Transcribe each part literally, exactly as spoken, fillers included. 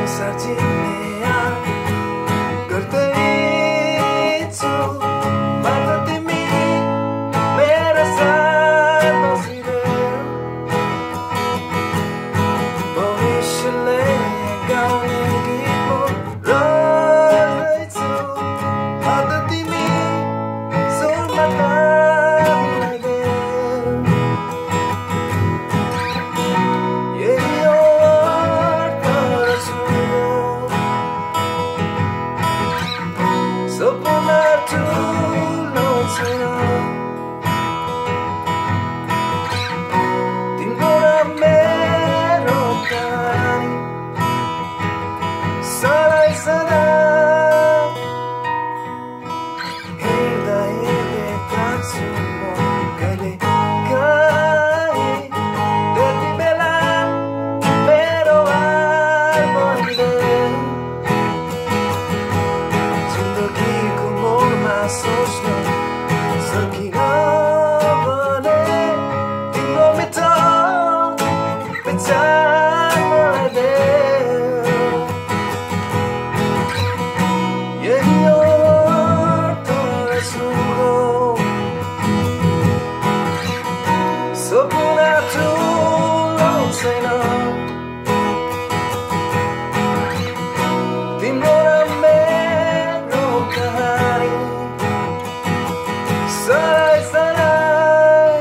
संसार जित्ने आँट गर्दैछु मात्र तिमी मेरो साथ बसिदेऊ भविष्यले गाउने गीत म रच्दैछु मात्र तिमी सुरमा तामिदेऊ यही हो सपना ठुलो छैन तिम्रो र मेरो कहानी सधैँ सधैँ हेर्दा हेर्दै कान्छु म कहिले काहीँ त्यति बेला मेरो हार बनिदेऊ जिन्दगीको मोडमा सोच्न सकिन भने तिम्रो मिठो विचार मलाई देऊ यही हो तोरा सुखो सपना ठुलो छैन तिम्रो र मेरो कहानी सधैँ सधैँ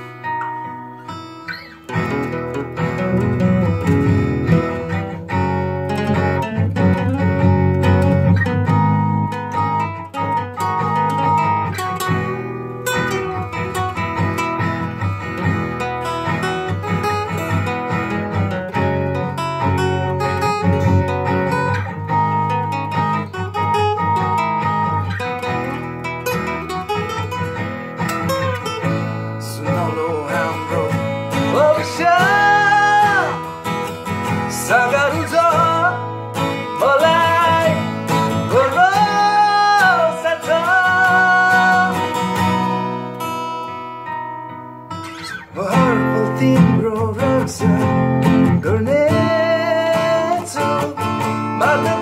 सुनौलो हाम्रो भविष्य सागर हुन्छ मलाई भरोसा छ हर पल तिम्रो रक्षा गर्नेछु मात्र